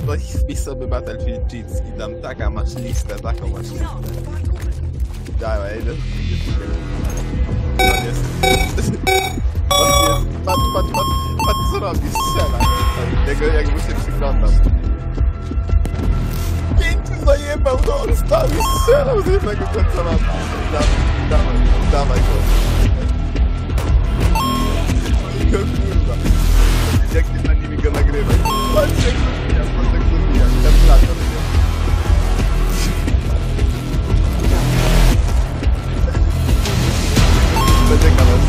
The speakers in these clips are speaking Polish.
wpisz sobie Battlefield Cheats i tam taka masz listę, taką masz listę. Dawaj, jeden. On jest. Patrz co robi, strzela. Jak mu się przyglądam. Pięknie zajebał, no on stał i strzelał z jednego końca mapy. Dawaj go. No kurwa. Jak ty na nimi go nagrywaj. Patrz jak zabija, kalkulator. Będzie kanał.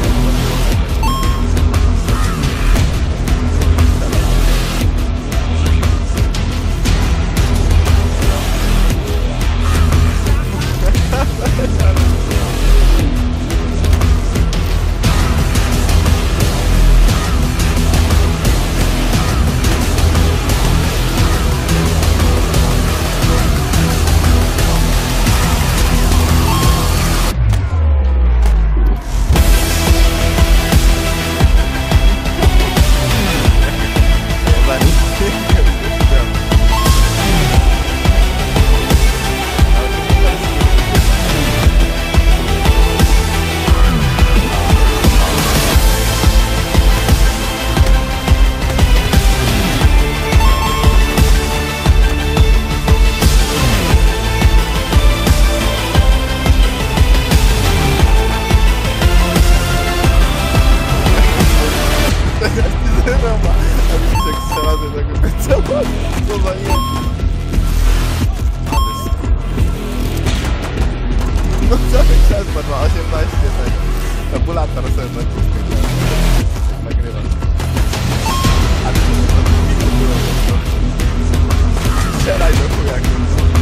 Co za nie? No cały czas ma 18 tego. Tabulator sobie naciskał. Nagrywam. Ale to strzelaj do chuja.